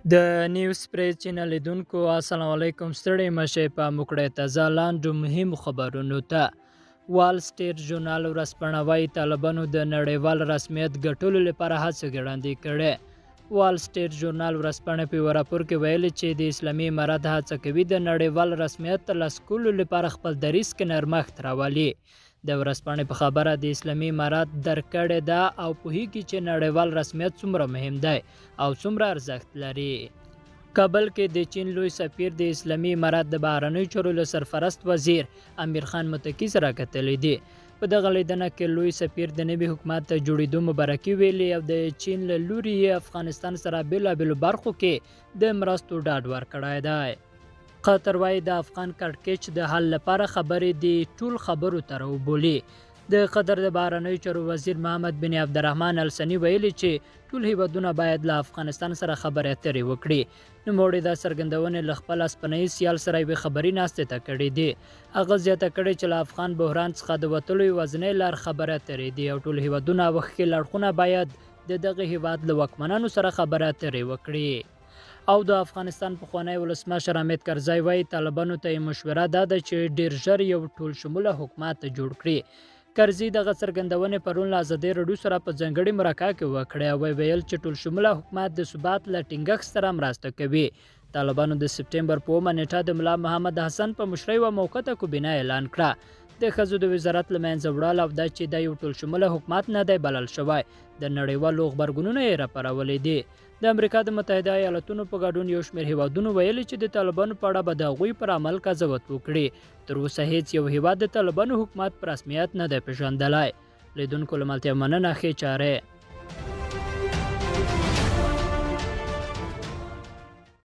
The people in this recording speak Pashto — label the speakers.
Speaker 1: د نیوز پریس چینل لیدونکو السلام علیکم. ستړي مشئ په موکړه تازه لاندو مهم خبرونو ته. وال سټریټ ژورنال ورځپاڼه وايي طالبانو د نړیوال رسمیت ګټلو لپاره هڅې ګړندۍ کړې. وال سټریټ ژورنال ورځپاڼه په یو راپور کې ویلي چې د اسلامي امارات هڅه کوي د نړیوال رسمیت ترلاسه کولو لپاره خپل دریځ کې نرمښت راولي. د ورځپاڼې په خبره د اسلامي امارات درک کړې ده او پوهیږي چې نړیوال رسمیت څومره مهم دی او څومره ارزښت لري. کابل کې د چین لوی سفیر د اسلامي امارات د بهرنیو چارو له سرپرست وزیر امیر خان متقي سره کتلي دي. په دغه لیدنه کې لوی سفیر د نوي حکومت ته جوړېدو مبارکي ویلي او د چین له لوري یې افغانستان سره بېلابېلو برخو کې د مرستو ډاډ ورکړی دی. قطر وايي د افغان کړکېچ د حل لپاره خبرې د ټول خبرو ته راوبولي. د قطر د بهرنیو چارو وزیر محمد بن عبدالرحمن الثني ویلي چې ټول هیوادونه باید له افغانستان سره خبرې اترې وکړي. نوموړي دا څرګندونې له خپل اسپانیي سیال سره یوې خبري ناستې ته کړې دي. هغه زیاته کړې چې له افغان بحران څخه د وتلو یوازینۍ لار خبرې اترې دي او ټول هیوادونه او ښکېل اړخونه باید د دغه هیواد له واکمنانو سره خبرې اترې وکړي. او د افغانستان پخوانی ولسمشر حامد کرزی وایي طالبانو ته یې مشوره دا ده چې ډیر ژر یو ټول شموله حکومت جوړ کړي. کرزي دغه څرګندونې پرون له ازادۍ راډیو سره په ځانګړي مرکه کې وکړې او ویل چې ټول شموله حکومت د ثبات له ټینګښت سره مرسته کوي. طالبانو د سپټمبر په 9 نیټه د ملا محمد حسن په مشرۍ یوه موقته کابینه اعلان کړه. د ښځو د وزارت له منځه وړل او دا چې دا یو ټول شموله حکومت نه دی بلل شوی د نړیوالو غبرګونونو یې راپارولي دي. د امریکا د متحده ایالاتونو په ګډون یو شمېر هیوادونو ویلي چې د طالبانو په اړه به د هغوی پر عمل قضاوت وکړي. تر اوسه هیڅ یو هیواد د طالبانو حکومت په رسمیت نه دی پېژندلی. لیدونکو له ملتیا مننه. ښې چارې.